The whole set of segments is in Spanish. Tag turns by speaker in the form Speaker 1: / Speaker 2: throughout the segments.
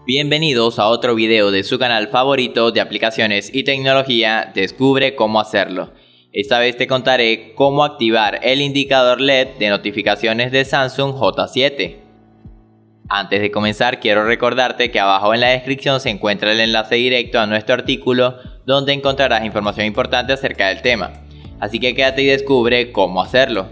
Speaker 1: Bienvenidos a otro video de su canal favorito de aplicaciones y tecnología, Descubre cómo hacerlo. Esta vez te contaré cómo activar el indicador LED de notificaciones de Samsung J7. Antes de comenzar, quiero recordarte que abajo en la descripción se encuentra el enlace directo a nuestro artículo donde encontrarás información importante acerca del tema. Así que quédate y descubre cómo hacerlo.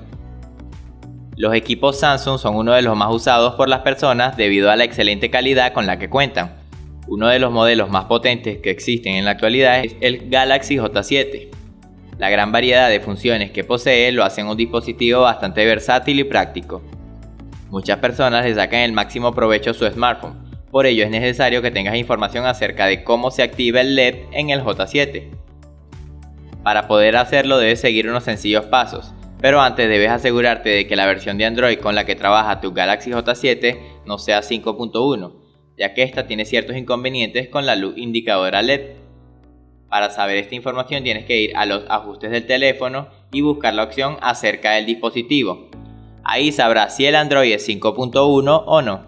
Speaker 1: Los equipos Samsung son uno de los más usados por las personas debido a la excelente calidad con la que cuentan. Uno de los modelos más potentes que existen en la actualidad es el Galaxy J7. La gran variedad de funciones que posee lo hacen un dispositivo bastante versátil y práctico. Muchas personas le sacan el máximo provecho a su smartphone, por ello es necesario que tengas información acerca de cómo se activa el LED en el J7. Para poder hacerlo debes seguir unos sencillos pasos. Pero antes debes asegurarte de que la versión de Android con la que trabaja tu Galaxy J7 no sea 5.1, ya que esta tiene ciertos inconvenientes con la luz indicadora LED. Para saber esta información tienes que ir a los ajustes del teléfono y buscar la opción acerca del dispositivo. Ahí sabrás si el Android es 5.1 o no.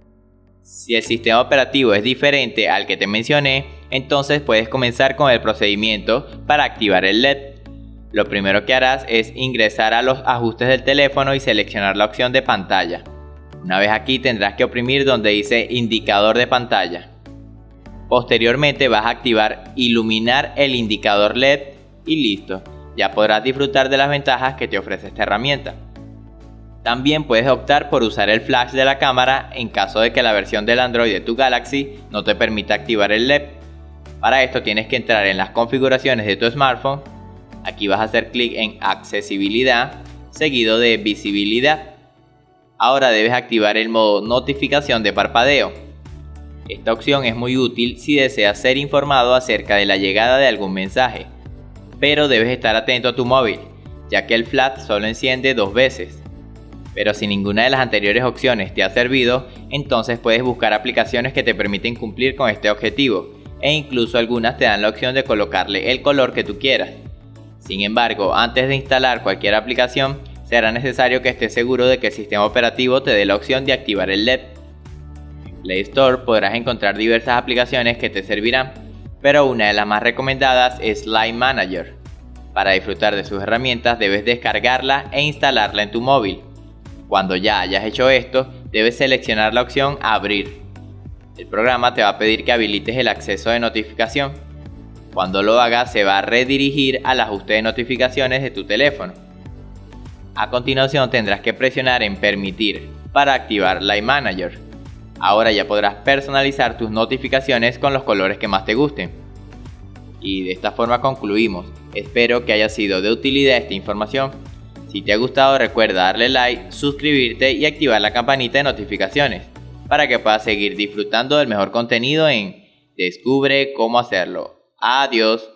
Speaker 1: Si el sistema operativo es diferente al que te mencioné, entonces puedes comenzar con el procedimiento para activar el LED. Lo primero que harás es ingresar a los ajustes del teléfono y seleccionar la opción de pantalla. Una vez aquí tendrás que oprimir donde dice indicador de pantalla. Posteriormente vas a activar iluminar el indicador LED y listo, ya podrás disfrutar de las ventajas que te ofrece esta herramienta. También puedes optar por usar el flash de la cámara en caso de que la versión del Android de tu Galaxy no te permita activar el LED. Para esto tienes que entrar en las configuraciones de tu smartphone. Aquí vas a hacer clic en accesibilidad, seguido de visibilidad. Ahora debes activar el modo notificación de parpadeo. Esta opción es muy útil si deseas ser informado acerca de la llegada de algún mensaje, pero debes estar atento a tu móvil, ya que el flash solo enciende 2 veces. Pero si ninguna de las anteriores opciones te ha servido, entonces puedes buscar aplicaciones que te permiten cumplir con este objetivo, e incluso algunas te dan la opción de colocarle el color que tú quieras. Sin embargo, antes de instalar cualquier aplicación, será necesario que estés seguro de que el sistema operativo te dé la opción de activar el LED. En Play Store podrás encontrar diversas aplicaciones que te servirán, pero una de las más recomendadas es Light Manager. Para disfrutar de sus herramientas debes descargarla e instalarla en tu móvil. Cuando ya hayas hecho esto, debes seleccionar la opción Abrir. El programa te va a pedir que habilites el acceso de notificación. Cuando lo hagas se va a redirigir al ajuste de notificaciones de tu teléfono. A continuación tendrás que presionar en Permitir para activar Light Manager. Ahora ya podrás personalizar tus notificaciones con los colores que más te gusten. Y de esta forma concluimos. Espero que haya sido de utilidad esta información. Si te ha gustado recuerda darle like, suscribirte y activar la campanita de notificaciones para que puedas seguir disfrutando del mejor contenido en Descubre cómo hacerlo. Adiós.